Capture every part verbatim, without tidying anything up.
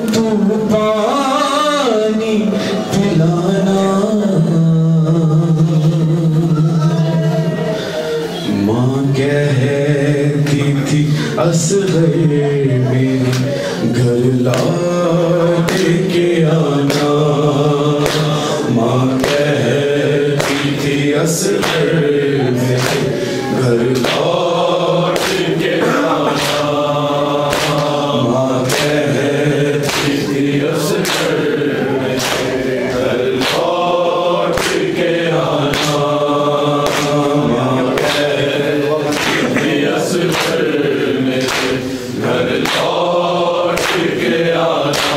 तू पानी पिलाना। माँ कहती थी असग़र मेरे घर लौट के आना। माँ कहती थी असग़र मेरे घर लौट के आना। माँ कहती थी असग़र मेरे घर लौट के आना। माँ कहती थी असग़र मेरे घर लौट के आना।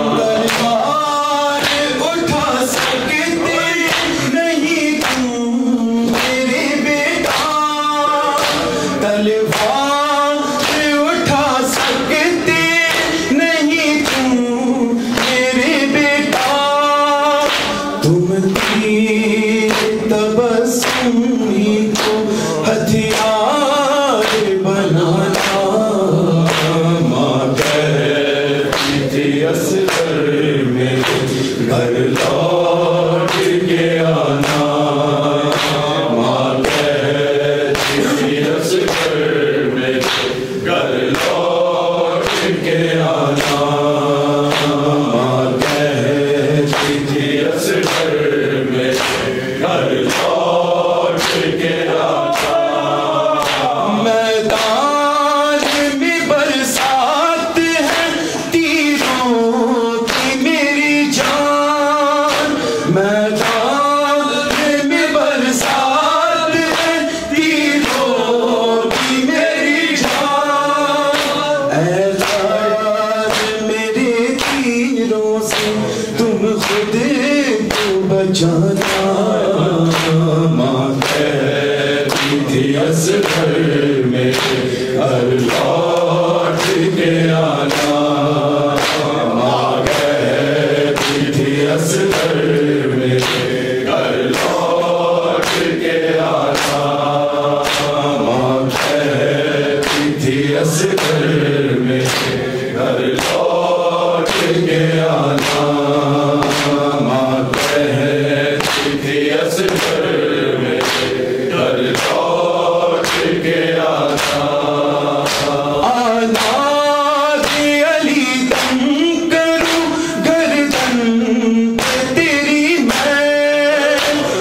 तलवार उठा सकते नहीं तुम मेरे बेटा। तलवार उठा सकते नहीं तुम मेरे बेटा। तुम तीर तबस्सुम ही को हथियार बनाना। माँ कहती थी असग़र मेरे घर लौट के आना। माँ कहती थी असग़र मेरे घर लौट के आना। माँ कहती थी असग़र मेरे घर लौट के आना। मैदान में बरसात है तीरों की मेरी जान। मैदान में बरसात है तीरों की मेरी जान। ऐ लाल मेरे तीरों से तुम खुद को बचाना। माँ कहती थी असग़र मेरे घर लौट के आना। माँ कहती थी असग़र मेरे घर लौट के आना। माँ कहती थी असग़र मेरे घर लौट के आना। माँ कहती थी असग़र मेरे घर लौट के आना। आनाज़ अली दम करूं गर्दन पे तेरी मैं।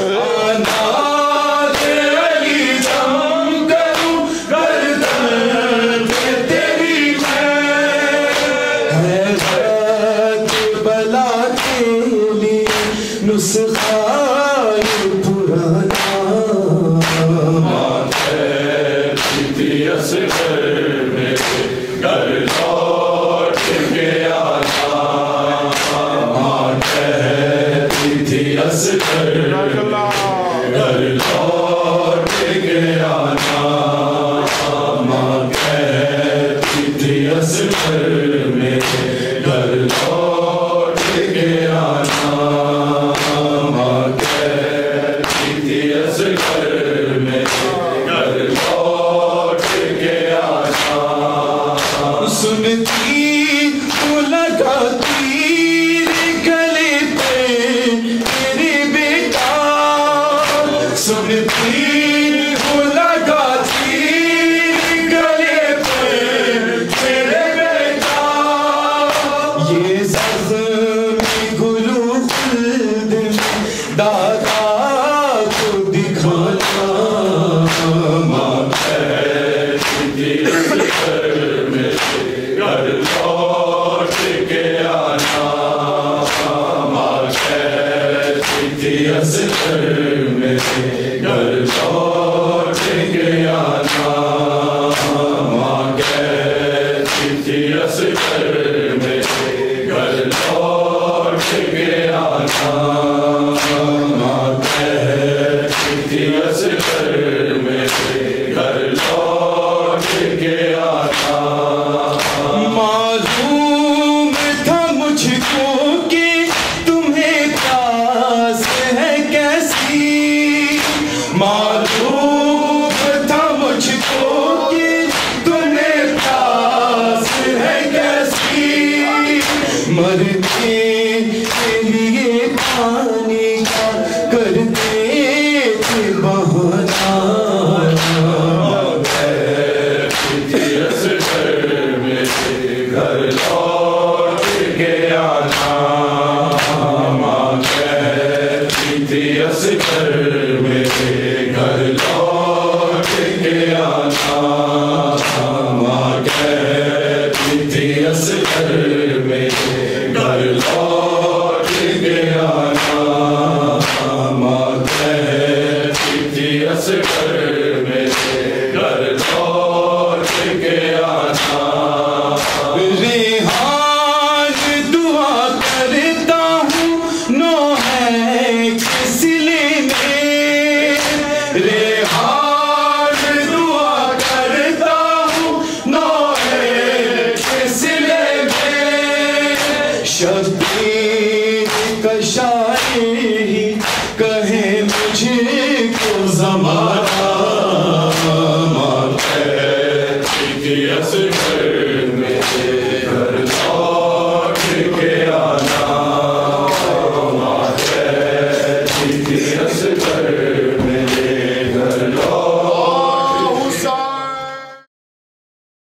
आनाज़ अली दम करूं गर्दन पे तेरी मैं। हैरत बला के लिए नुस्खा ये पुराना। माँ कहती थी असग़र मेरे घर लौट के आना। माँ कहती थी असग़र घर लौट के आना। माँ कहती थी असग़र मेरे घर लौट के आना। माँ कहती थी असग़र मेरे घर लौट के आना। सुनती तो लगा तीर गले पे तेरे बेटा। सुनती तो लगा तीर गले पे तेरे बेटा। ये ज़ख्म गुलू खुल्द में दादा को दिखाना। माँ कहती थी असग़र मेरे घर लौट के आना। माँ कहती थी असग़र मेरे घर लौट के आना। माँ कहती थी असग़र मेरे घर लौट के आना। माँ कहती थी असग़र मेरे घर लौट के आना। मालूम था मुझको कि तुम्हें प्यास है कैसी। मालूम था मुझको कि तुम्हें प्यास है कैसी। मरने के लिए पानी का करते थे बहाना। घर लौट के आना, माँ कहती थी असगर मेरे घर लौट के आना, माँ कहती थी असगर मेरे घर लौट के आना, माँ कहती थी असगर मेरे घर लौट के आना। रेहान दुआ करता हूँ नो है किसले में, रेहान दुआ करता हूँ नो है किसले में, शबीर का शायर ही कहे मुझे को ज़माना, माँ कहती थी असगर मेरे घर लौट के आना, माँ कहती थी असगर